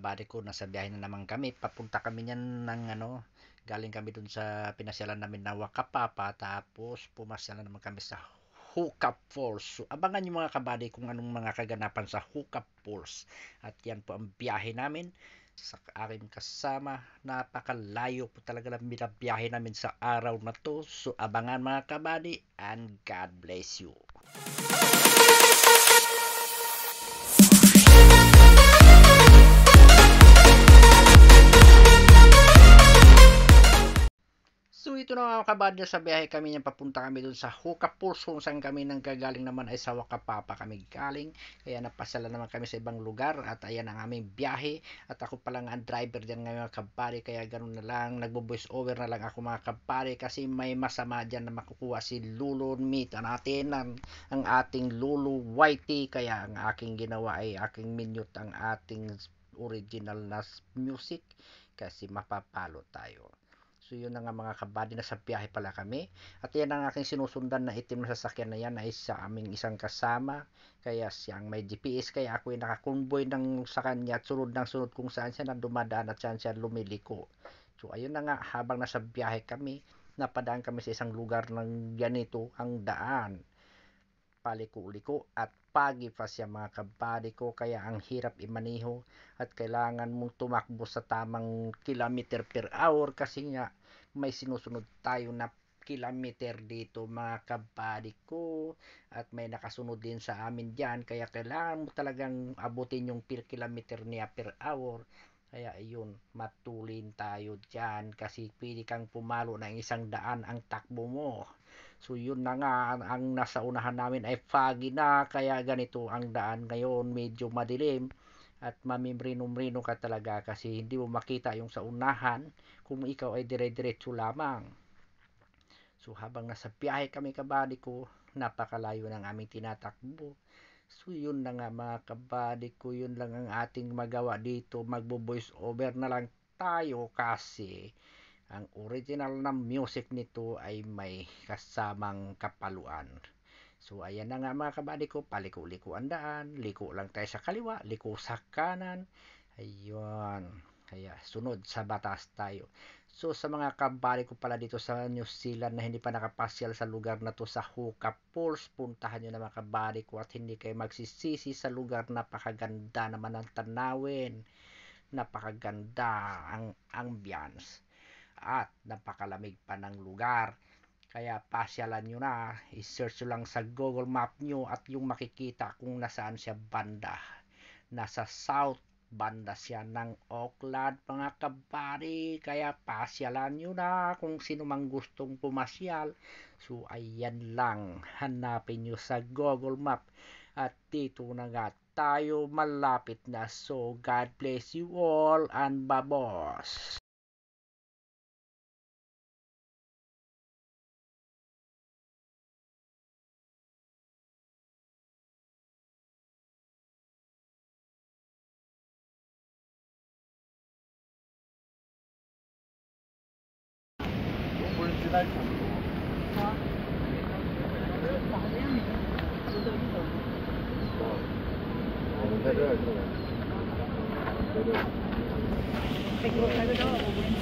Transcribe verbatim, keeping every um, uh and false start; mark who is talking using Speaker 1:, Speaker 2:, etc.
Speaker 1: kabady ko, nasa biyahe na naman kami. Papunta kami niyan ng ano, galing kami dun sa pinasyalan namin na Wakapapa, tapos pumasyalan naman kami sa Hookup Falls. So, abangan nyo mga kabady kung anong mga kaganapan sa Hookup Falls. At yan po ang biyahe namin sa aking kasama. Napakalayo po talaga ng binabiyahe namin sa araw na to. So, abangan mga kabady, and God bless you. So ito na mga kabady, sa biyahe kami niyan, papunta kami dun sa Hookup Falls kung saan kami nang gagaling naman ay sa Wakapapa kami galing. Kaya napasala naman kami sa ibang lugar at ayan ang aming biyahe. At ako pala nga ang driver dyan ngayon mga kabady, kaya ganun na lang, nagbo-voice over na lang ako mga kabady kasi may masama dyan na makukuha si Lulu. Meet natin ang, ang ating Lulu Whitey, kaya ang aking ginawa ay aking minute ang ating original na music kasi mapapalo tayo. So yun na nga mga kabady, na sa biyahe pala kami. At yan ang aking sinusundan na itim na sasakyan na yan ay sa aming isang kasama. Kaya siyang may G P S, kaya ako ay nakakonvoy ng sa kanya at sunod ng sunod kung saan siya na dumadaan at saan siya lumiliko. So ayun na nga, habang nasa biyahe kami, napadaan kami sa isang lugar ng ganito ang daan. Paliko-liko at pagi pa siya mga kabady ko, kaya ang hirap imaniho at kailangan mong tumakbo sa tamang kilometer per hour kasi nga may sinusunod tayo na kilometer dito mga kabady ko at may nakasunod din sa amin dyan, kaya kailangan mo talagang abutin yung per kilometer niya per hour. Kaya ayun, matulin tayo dyan kasi pwede kang pumalo ng isang daan ang takbo mo. So yun na nga, ang, ang nasa unahan namin ay foggy na, kaya ganito ang daan ngayon, medyo madilim at mamimrino-mrino ka talaga kasi hindi mo makita yung sa unahan kung ikaw ay dire-diretso lamang. So habang nasa biyahe kami kabady ko, napakalayo ng aming tinatakbo. So yun na nga mga kabady ko, yun lang ang ating magawa dito, magbo-voice over na lang tayo kasi ang original na music nito ay may kasamang kapaluan. So ayan na nga mga kabady ko, paliko-liko ang daan, liko lang tayo sa kaliwa, liko sa kanan. Ayun, kaya sunod sa batas tayo. So sa mga kabady ko pala dito sa New Zealand na hindi pa nakapasyal sa lugar na to sa Hookup Falls, puntahan nyo na mga kabady ko at hindi kayo magsisisi sa lugar. Napakaganda naman ang tanawin, napakaganda ang ambience at napakalamig pa ng lugar. Kaya pasyalan nyo na, i-search lang sa Google Map nyo at yung makikita kung nasaan siya banda. Nasa south banda siya ng Auckland mga kabady, kaya pasyalan nyo na kung sino mang gustong pumasyal. So ayan lang, hanapin nyo sa Google Map at dito na nga tayo malapit na. So God bless you all and babos.
Speaker 2: 在这儿，这个，在这儿。